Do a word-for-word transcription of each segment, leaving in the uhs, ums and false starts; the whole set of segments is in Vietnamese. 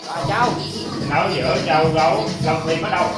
Rồi Châu. Nấu giữa Châu gấu Long Thiên ở đâu?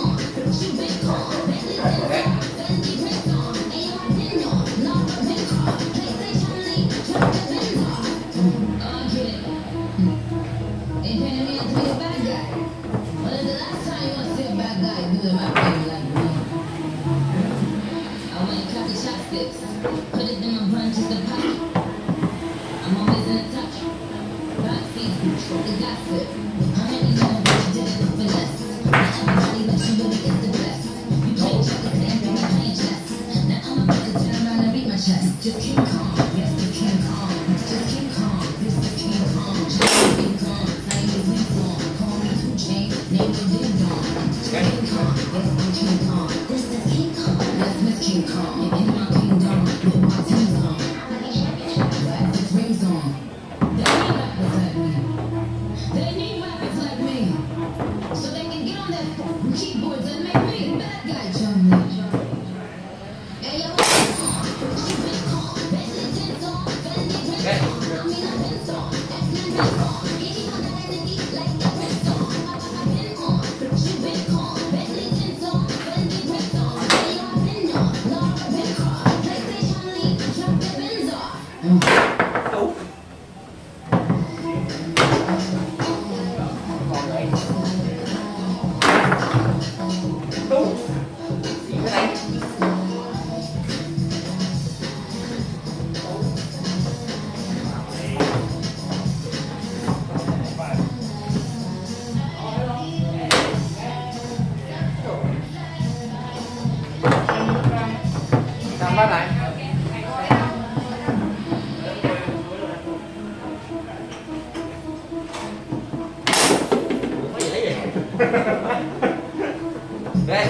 Put it in my brain just a pop. I'm always in a touch. Backseat, the gossip. How many know that you did it for less? Not everybody lets you really is the best. You play checkers and everybody playing chess. Now I'm about to turn around and beat my chest. Just King Kong, yes, the King Kong. Just King Kong, this is King Kong. Just King Kong, I ain't King Kong. Call me two chains, name me Ding Dong. Just King Kong, yes, I'm King Kong. This is King Kong, yes, Miss King Kong. In my kingdom. Keyboards and make me a bad guy, Johnny. Hey, yo. Làm ba này. Cái gì vậy? Đây.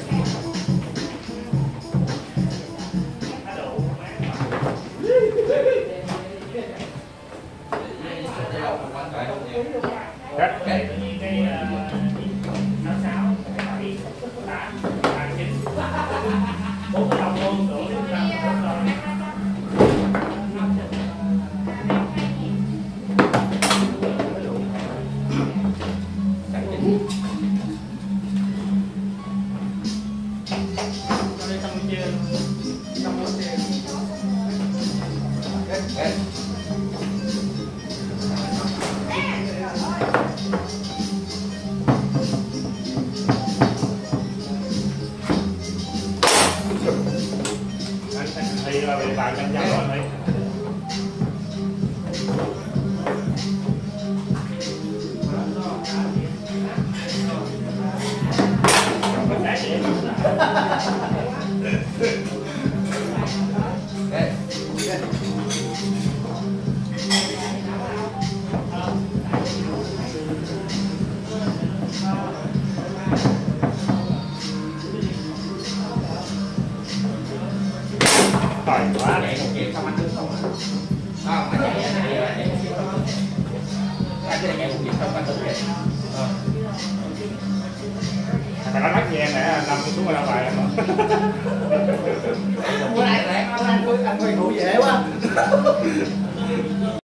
Cách cái cái sáu sáu bảy tám chín bốn cái đồng luôn đủ thì là bị bạn chăm chăm rồi đấy. Khỏi quá để một việc xong anh đứng không à? Không, anh chạy anh chạy anh chạy một việc không? Anh chỉ chạy một việc xong anh đứng vậy. Ờ. Thằng nó bắt về để nằm xuống rồi đâu lại em. Bữa nay anh anh anh ngồi ngủ dễ quá.